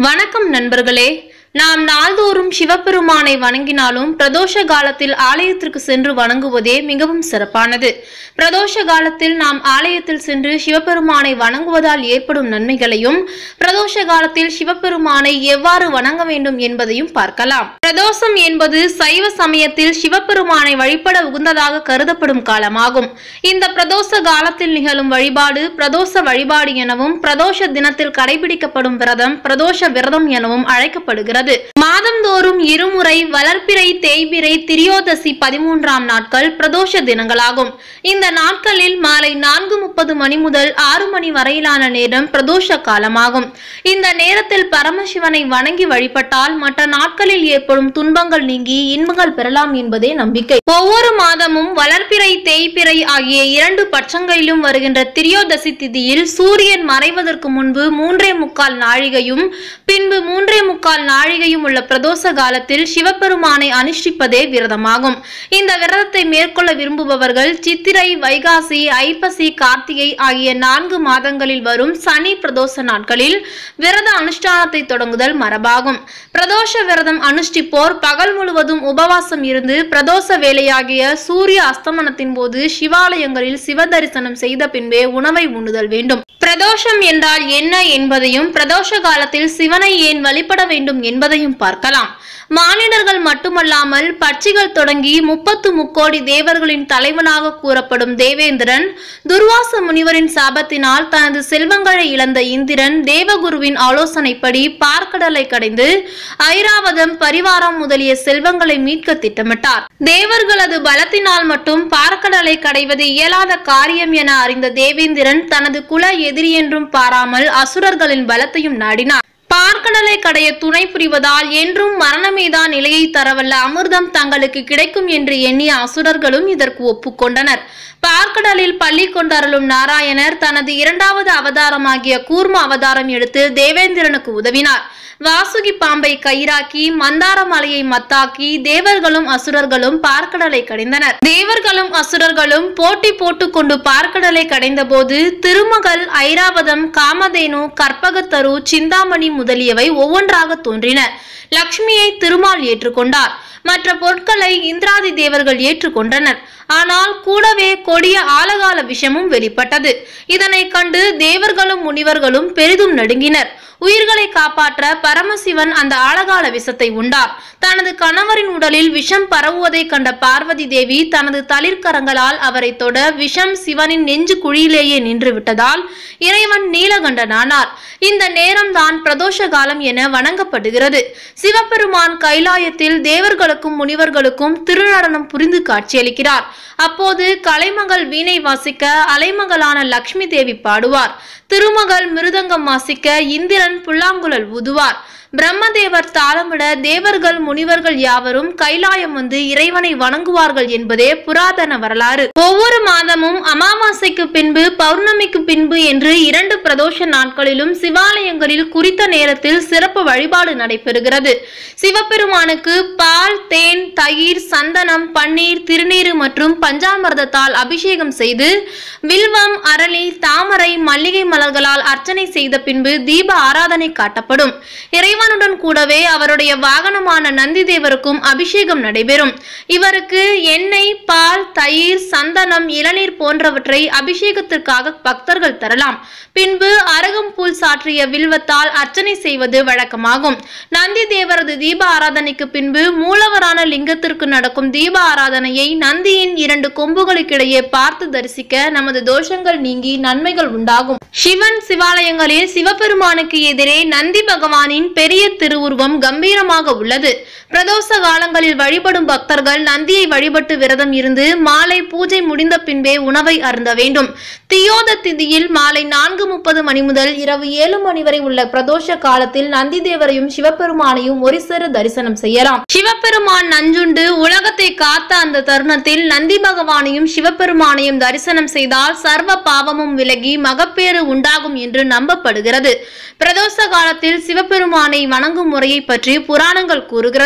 வணக்கம் நண்பர்களே, நாம் நாள்தோறும் சிவபெருமானை வணங்கினாலும் பிரதோஷ காலத்தில் ஆலயத்திற்கு சென்று வணங்குவதே மிகவும் சிறப்பானது. பிரதோஷ காலத்தில் நாம் ஆலயத்தில் சென்று சிவபெருமானை வணங்குவதால் ஏற்படும் நன்மைகளையும், பிரதோஷ காலத்தில் சிவபெருமானை எவ்வாறு வணங்க வேண்டும் என்பதையும் பார்க்கலாம். பிரதோஷம் என்பது சைவ சமயத்தில் சிவபெருமானை வழிபட உகந்ததாக கருதப்படும் காலமாகும். இந்த பிரதோஷ காலத்தில் நிகழும் வழிபாடு பிரதோஷ வழிபாடு எனவும், பிரதோஷ தினத்தில் கடைபிடிக்கப்படும் விரதம் பிரதோஷ விரதம் எனவும் அழைக்கப்படுகிறது. மாதந்தோறும் இருமுறை வளர்ப்பிறை, தேய்பிறை, திரியோதசி 13ஆம் நாட்கள் பிரதோஷ தினங்களாகும். இந்த நாட்களில் மாலை 4:30 மணி முதல் 6 மணி வரையிலான நேரம் பிரதோஷ காலமாகும். இந்த நேரத்தில் பரமசிவனை வணங்கி வழிபட்டால் மற்ற நாட்களில் ஏற்படும் துன்பங்கள் நீங்கி இன்பங்கள் பெறலாம் என்பதே நம்பிக்கை. ஒவ்வொரு மாதமும் வளர்ப்பிறை, தேய்பிறை ஆகிய 2 பட்சங்களிலும் வருகின்ற திரியோதசி திதியில் சூரியன் மறைவதற்கு முன்பு 3:45 நாழிகையும் பின்பு 3:45 நாழிகையும் உள்ள பிரதோஷ காலத்தில் சிவபெருமானை அனுஷ்டிப்பதே விரதமாகும். இந்த விரதத்தை மேற்கொள்ள விரும்புபவர்கள் சித்திரை, வைகாசி, ஐப்பசி, கார்த்திகை ஆகிய 4 மாதங்களில் வரும் சனி பிரதோஷ நாட்களில் விரத அனுஷ்டானத்தை தொடங்குதல் மரபாகும். பிரதோஷ விரதம் அனுஷ்டிப்போர் பகல் முழுவதும் உபவாசம் இருந்து பிரதோஷ வேளையாகிய சூரிய அஸ்தமனத்தின் போது சிவாலயங்களில் சிவ தரிசனம் செய்த பின்பே உணவை உண்ணுதல் வேண்டும். பிரதோஷம் என்றால் என்ன என்பதையும், பிரதோஷ காலத்தில் சிவனை ஏன் வழிபட வேண்டும் என்பதையும் பார்க்கலாம். மானிடர்கள் மட்டுமல்லாமல் பட்சிகள் தொடங்கி 30 முக்கோடி தேவர்களின் தலைவனாக கூறப்படும் தேவேந்திரன், துர்வாச முனிவரின் சாபத்தினால் தனது செல்வங்களை இழந்த இந்திரன் தேவகுருவின் ஆலோசனைப்படி பார்க்கடலை கடைந்து ஐராவதம், பரிவாரம் முதலிய செல்வங்களை மீட்க திட்டமிட்டார். தேவர்களது பலத்தினால் மட்டும் பார்க்கடலை கடைவது இயலாத காரியம் என அறிந்த தேவேந்திரன் தனது குல எதிரி என்றும் பாராமல் அசுரர்களின் பலத்தையும் நாடினார். பார்க்கடலை கடைய துணை புரிவதால் என்றும் மரணமேதான் நிலையை தரவல்ல அமிர்தம் தங்களுக்கு கிடைக்கும் என்று எண்ணிய அசுரர்களும் இதற்கு ஒப்புக்கொண்டனர். பார்க்கடலில் பள்ளி கொண்டருளும் நாராயணர் தனது 2வது அவதாரமாகிய கூர்ம அவதாரம் எடுத்து தேவேந்திரனுக்கு உதவினார். வாசுகி பாம்பை கயிறாக்கி மந்தார மலையை மத்தாக்கி தேவர்களும் அசுரர்களும் பார்க்கடலை கடைந்தனர். தேவர்களும் அசுரர்களும் போட்டி போட்டுக்கொண்டு பார்க்கடலை கடைந்த போது திருமகள், ஐராவதம், காமதேனு, கற்பகத்தரு, சிந்தாமணி முதலியவை ஒவ்வொன்றாக தோன்றின. லட்சுமியை திருமால் ஏற்றுக்கொண்டார். மற்ற பொருட்களை இந்திராதி தேவர்கள் ஏற்றுக்கொண்டனர். ஆனால் கூடவே கொடிய ஆலகால விஷமும் வெளிப்பட்டது. இதனை கண்டு தேவர்களும் முனிவர்களும் பெரிதும் நடுங்கினர். உயிர்களை காப்பாற்ற பரமசிவன் அந்த ஆலகால விஷத்தை உண்டார். தனது கணவரின் உடலில் விஷம் பரவுவதை கண்ட பார்வதி தேவி தனது தளிர்கரங்களால் அவரை தொட விஷம் சிவனின் நெஞ்சு குழியிலேயே நின்று விட்டதால் இறைவன் நீலகண்டனானார். இந்த நேரம்தான் பிரதோஷ காலம் என வணங்கப்படுகிறது. சிவபெருமான் கைலாயத்தில் தேவர்களுக்கும் முனிவர்களுக்கும் திருநடனம் புரிந்து காட்சியளிக்கிறார். அப்போது கலைமகள் வீணை வாசிக்க அலைமகளான லட்சுமி தேவி பாடுவார். திருமகள் மிருதங்கம் வாசிக்க இந்திரன் புல்லாங்குழல் ஊதுவார். பிரம்மதேவர் தாளமிட தேவர்கள் முனிவர்கள் யாவரும் கைலாயம் வந்து இறைவனை வணங்குவார்கள் என்பதே புராதன வரலாறு. ஒவ்வொரு மாதமும் அமாவாசைக்கு பின்பு, பௌர்ணமிக்கு பின்பு என்று 2 பிரதோஷ நாட்களிலும் சிவாலயங்களில் குறித்த நேரத்தில் சிறப்பு வழிபாடு நடைபெறுகிறது. சிவபெருமானுக்கு பால், தேன், தயிர், சந்தனம், பன்னீர், திருநீறு மற்றும் பஞ்சாமிர்தத்தால் அபிஷேகம் செய்து வில்வம், அரளி, தாமரை, மல்லிகை மலர்களால் அர்ச்சனை செய்த பின்பு தீப ஆராதனை காட்டப்படும். இறைவனுடன் கூடவே அவருடைய வாகனமான நந்தி தேவருக்கும் அபிஷேகம் நடைபெறும். இவருக்கு எண்ணெய், பால், தயிர், சந்தனம், இளநீர் போன்றவற்றை அபிஷேகத்திற்காக பக்தர்கள் தரலாம். பின்பு அருகம்புல் சாற்றிய வில்வத்தால் அர்ச்சனை செய்வது வழக்கமாகும். நந்தி தேவரது தீப ஆராதனைக்கு பின்பு மூலவரான லிங்கத்திற்கு நடக்கும் தீப ஆராதனையை நந்தியின் 2 கொம்புகளுக்கிடையே பார்த்து தரிசிக்க நமது தோஷங்கள் நீங்கி நன்மைகள் உண்டாகும். சிவன் சிவாலயங்களில் சிவபெருமானுக்கு எதிரே நந்தி பகவானின் பெரிய திருவுருவம் கம்பீரமாக உள்ளது. பிரதோஷ காலங்களில் வழிபடும் பக்தர்கள் நந்தியை வழிபட்டு விரதம் இருந்து மாலை பூஜை முடிந்த பின்பே உணவை அருந்த வேண்டும். தியோத திதியில் மாலை 4:30 மணி முதல் இரவு 7 மணி வரை உள்ள பிரதோஷ காலத்தில் நந்தி தேவரையும் சிவபெருமானையும் ஒருசேர தரிசனம் செய்யலாம். சிவபெருமான் நஞ்சுண்டு உலகத்தை காத்த அந்த தருணத்தில் நந்தி பகவானையும் சிவபெருமானையும் தரிசனம் செய்தால் சர்வ பாவமும் விலகி மகப்பேறு உண்டாகும் என்று நம்பப்படுகிறது. பிரதோஷ காலத்தில் சிவபெருமானை வணங்கும் முறையை பற்றி புராணங்கள் கூறுகிறது.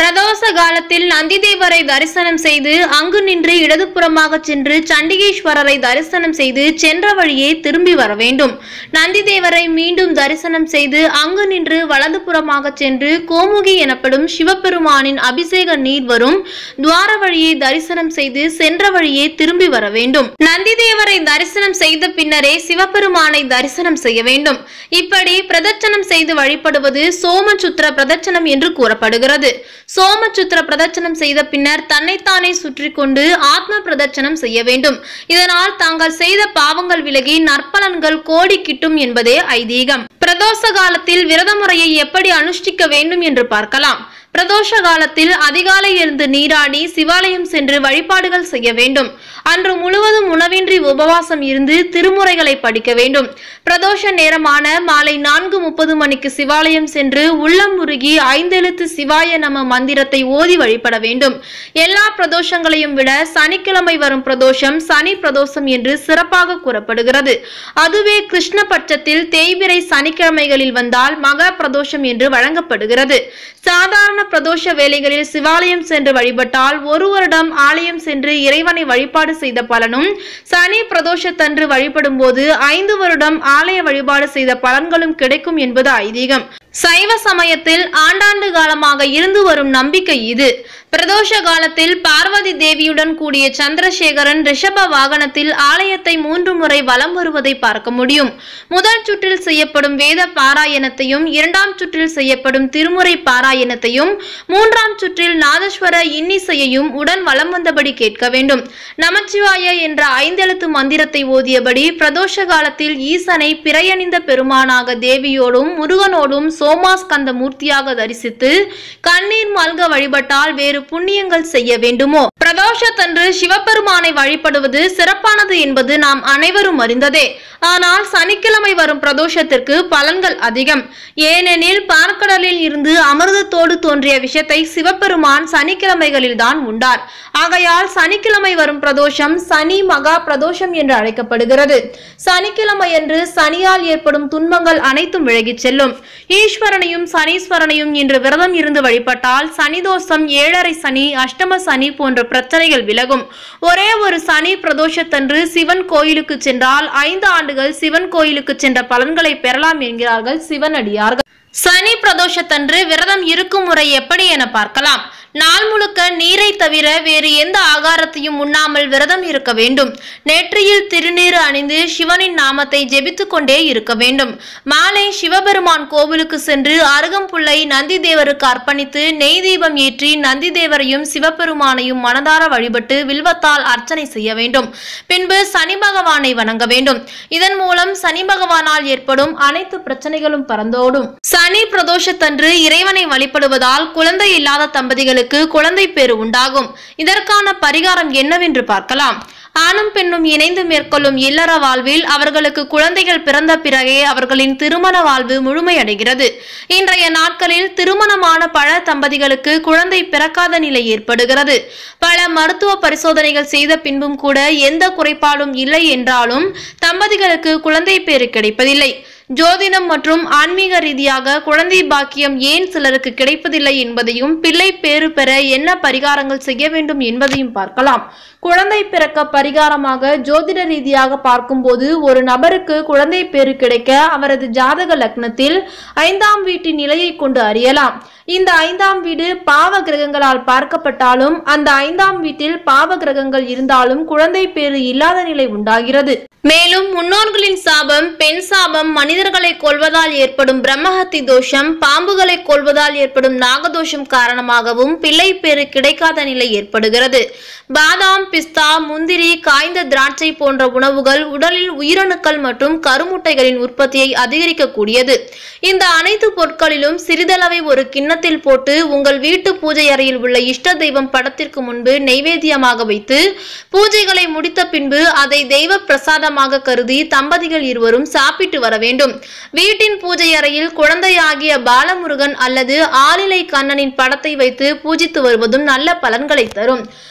பிரதோஷ காலத்தில் நந்திதேவரை தரிசனம் செய்து அங்கு நின்று இடதுபுறமாக சென்று சண்டிகேஸ்வரரை தரிசனம் செய்து சென்ற வழியே திரும்பி வர வேண்டும். நந்திதேவரை மீண்டும் தரிசனம் செய்து அங்கு நின்று வலதுபுறமாக சென்று கோமுகி எனப்படும் சிவபெருமானின் அபிஷேக நீர் வரும் துவார வழியை தரிசனம் செய்து சென்ற வழியே திரும்பி வர வேண்டும். நந்திதேவரை தரிசனம் செய்த பின்னரே சிவபெருமானை தரிசனம் செய்ய வேண்டும். இப்படி பிரதட்சணம் செய்து வழிபடுவது சோமசுத்திர பிரதட்சணம் என்று கூறப்படுகிறது. சோமசுத்திர பிரதட்சணம் செய்த பின்னர் தன்னைத்தானே சுற்றி கொண்டு ஆத்ம பிரதட்சணம் செய்ய வேண்டும். இதனால் தாங்கள் செய்த பாவங்கள் விலகி நற்பலன்கள் கோடி கிட்டும் என்பதே ஐதீகம். பிரதோஷ காலத்தில் விரத முறையை எப்படி அனுஷ்டிக்க வேண்டும் என்று பார்க்கலாம். பிரதோஷ காலத்தில் அதிகாலை எழுந்து நீராடி சிவாலயம் சென்று வழிபாடுகள் செய்ய வேண்டும். அன்று முழுவதும் உணவின்றி உபவாசம் இருந்து திருமுறைகளை படிக்க வேண்டும். பிரதோஷ நேரமான மாலை 4:30 மணிக்கு சிவாலயம் சென்று உள்ளம் உருகி 5 எழுத்து சிவாய நம மந்திரத்தை ஓதி வழிபட வேண்டும். எல்லா பிரதோஷங்களையும் விட சனிக்கிழமை வரும் பிரதோஷம் சனி பிரதோஷம் என்று சிறப்பாக கூறப்படுகிறது. அதுவே கிருஷ்ண பட்சத்தில் தேய்பிறை சனிக்கிழமைகளில் வந்தால் மகா பிரதோஷம் என்று வழங்கப்படுகிறது. சாதாரண பிரதோஷ வேளைகளில் சிவாலயம் சென்று வழிபட்டால் ஒரு வருடம் ஆலயம் சென்று இறைவனை வழிபாடு செய்த பலனும், சனி பிரதோஷத்தன்று வழிபடும் போது 5 வருடம் ஆலய வழிபாடு செய்த பலன்களும் கிடைக்கும் என்பது ஐதீகம். சைவ சமயத்தில் ஆண்டாண்டு காலமாக இருந்து வரும் நம்பிக்கை இது. பிரதோஷ காலத்தில் பார்வதி தேவியுடன் கூடிய சந்திரசேகரன் ரிஷப வாகனத்தில் ஆலயத்தை 3 முறை வலம் வருவதை பார்க்க முடியும். முதல் சுற்றில் செய்யப்படும் வேத பாராயணத்தையும், 2ஆம் சுற்றில் செய்யப்படும் திருமுறை பாராயணத்தையும், 3ஆம் சுற்றில் நாதஸ்வர இன்னிசையையும் உடன் வலம் வந்தபடி கேட்க வேண்டும். நமச்சிவாய என்ற 5 எழுத்து மந்திரத்தை ஓதியபடி பிரதோஷ காலத்தில் ஈசனை பிறையணிந்த பெருமானாக தேவியோடும் முருகனோடும் சோமாஸ்கந்த மூர்த்தியாக தரிசித்து கண்ணீர் மல்க வழிபட்டால் வேறு புண்ணியங்கள் செய்ய வேண்டுமோ? பிரதோஷத்தன்று சிவபெருமானை வழிபடுவது சிறப்பானது என்பது நாம் அனைவரும் அறிந்ததே. ஆனால் சனிக்கிழமை வரும் பிரதோஷத்திற்கு பலன்கள் அதிகம். ஏனெனில் பார்க்கடலில் இருந்து அமிர்தத்தோடு தோன்றிய விஷத்தை சிவபெருமான் சனிக்கிழமைகளில் தான் உண்டார். ஆகையால் சனிக்கிழமை வரும் பிரதோஷம் சனி மகா பிரதோஷம் என்று அழைக்கப்படுகிறது. சனிக்கிழமையன்று சனியால் ஏற்படும் துன்பங்கள் அனைத்தும் விலகிச் செல்லும். ஈஸ்வரனையும் சனீஸ்வரனையும் இன்று விரதம் இருந்து வழிபட்டால் சனிதோஷம், 7.5 சனி, அஷ்டம சனி போன்ற பிரச்சனைகள் விலகும். ஒரே ஒரு சனி பிரதோஷத்தன்று சிவன் கோயிலுக்கு சென்றால் 5 ஆண்டுகள் சிவன் கோயிலுக்கு சென்ற பலன்களை பெறலாம் என்கிறார்கள் சிவனடியார்கள். சனி பிரதோஷத்தன்று விரதம் இருக்கும் முறை எப்படி என பார்க்கலாம். நாள் முழுக்க நீரை தவிர வேறு எந்த ஆகாரத்தையும் உண்ணாமல் விரதம் இருக்க வேண்டும். நெற்றியில் திருநீறு அணிந்து சிவனின் நாமத்தை ஜெபித்துக் கொண்டே இருக்க வேண்டும். மாலை சிவபெருமான் கோவிலுக்கு சென்று அருகம்புல்லை நந்திதேவருக்கு அர்ப்பணித்து நெய் தீபம் ஏற்றி நந்திதேவரையும் சிவபெருமானையும் மனதார வழிபட்டு வில்வத்தால் அர்ச்சனை செய்ய வேண்டும். பின்பு சனி பகவானை வணங்க வேண்டும். இதன் மூலம் சனி பகவானால் ஏற்படும் அனைத்து பிரச்சனைகளும் பறந்தோடும். சனி பிரதோஷத்தன்று இறைவனை வழிபடுவதால் குழந்தை இல்லாத தம்பதிகளுக்கு குழந்தை பேறு உண்டாகும். இதற்கான பரிகாரம் என்னவென்று பார்க்கலாம். ஆணும் பெண்ணும் இணைந்து மேற்கொள்ளும் இல்லற வாழ்வில் அவர்களுக்கு குழந்தைகள் பிறந்த பிறகே அவர்களின் திருமண வாழ்வு முழுமையடைகிறது. இன்றைய நாட்களில் திருமணமான பல தம்பதிகளுக்கு குழந்தை பிறக்காத நிலை ஏற்படுகிறது. பல மருத்துவ பரிசோதனைகள் செய்த பின்பும் கூட எந்த குறைபாடும் இல்லை என்றாலும் தம்பதிகளுக்கு குழந்தை பேறு கிடைப்பதில்லை. ஜோதிடம் மற்றும் ஆன்மீக ரீதியாக குழந்தை பாக்கியம் ஏன் சிலருக்கு கிடைப்பதில்லை என்பதையும், பிள்ளை பேறு பெற என்ன பரிகாரங்கள் செய்ய வேண்டும் என்பதையும் பார்க்கலாம். குழந்தை பிறக்க பரிகாரமாக ஜோதிட ரீதியாக பார்க்கும்போது ஒரு நபருக்கு குழந்தை பேறு கிடைக்க அவரது ஜாதக லக்னத்தில் 5ஆம் வீட்டின் நிலையை கொண்டு அறியலாம். இந்த 5ஆம் வீடு பாவ கிரகங்களால் பார்க்கப்பட்டாலும் அந்த 5ஆம் வீட்டில் பாவ கிரகங்கள் இருந்தாலும் குழந்தை பேறு இல்லாத நிலை உண்டாகிறது. மேலும் முன்னோர்களின் சாபம், பெண் சாபம், மனிதர்களை கொல்வதால் ஏற்படும் பிரம்மஹத்தி தோஷம், பாம்புகளை கொல்வதால் ஏற்படும் நாகதோஷம் காரணமாகவும் பிள்ளை பேறு கிடைக்காத நிலை ஏற்படுகிறது. பாதாம், பிஸ்தா, முந்திரி, காய்ந்த திராட்சை போன்ற உணவுகள் உடலில் உயிரணுக்கள் மற்றும் கருமுட்டைகளின் உற்பத்தியை அதிகரிக்கக்கூடியது. இந்த அனைத்து பொருட்களிலும் சிறிதளவை ஒரு கிண்ணத்தில் போட்டு உங்கள் வீட்டு பூஜை அறையில் உள்ள இஷ்ட தெய்வம் படத்திற்கு முன்பு நைவேத்தியமாக வைத்து பூஜைகளை முடித்த பின்பு அதை தெய்வ பிரசாதமாக கருதி தம்பதிகள் இருவரும் சாப்பிட்டு வர வேண்டும். வீட்டின் பூஜை அறையில் குழந்தையாகிய பாலமுருகன் அல்லது ஆளிலை கண்ணனின் படத்தை வைத்து பூஜித்து வருவதும் நல்ல பலன்களை தரும்.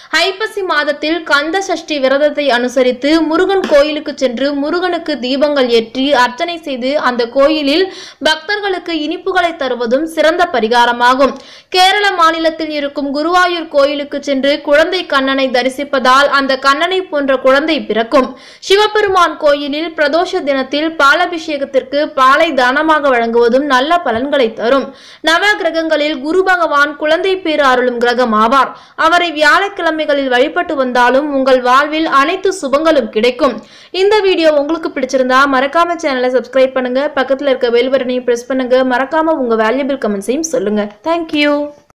ஐப்பசி மாதத்தில் கந்த சஷ்டி விரதத்தை அனுசரித்து முருகன் கோயிலுக்கு சென்று முருகனுக்கு தீபங்கள் ஏற்றி அர்ச்சனை செய்து அந்த கோயிலில் பக்தர்களுக்கு இனிப்புகளை தருவதும் சிறந்த பரிகாரமாகும். கேரள மாநிலத்தில் இருக்கும் குருவாயூர் கோயிலுக்கு சென்று குழந்தை கண்ணனை தரிசிப்பதால் அந்த கண்ணனை போன்ற குழந்தை பிறக்கும். சிவபெருமான் கோயிலில் பிரதோஷ தினத்தில் பாலாபிஷேகத்திற்கு பாலை தானமாக வழங்குவதும் நல்ல பலன்களை தரும். நவ கிரகங்களில் குரு பகவான் குழந்தை பேறு அருளும் கிரகம் ஆவார். அவரை வியாழக்கிழமை வழிபட்டு வந்தாலும் உங்கள் வாழ்வில் அனைத்து சுபங்களும் கிடைக்கும். இந்த வீடியோ உங்களுக்கு பிடிச்சிருந்தா மறக்காம சேனலை சப்ஸ்கிரைப் பண்ணுங்க, பக்கத்துல இருக்க பெல் பட்டனையும் பிரஸ் பண்ணுங்க, மறக்காம உங்க வேல்யூபிள் கமெண்ட்ஸையும் சொல்லுங்க. தேங்க்யூ.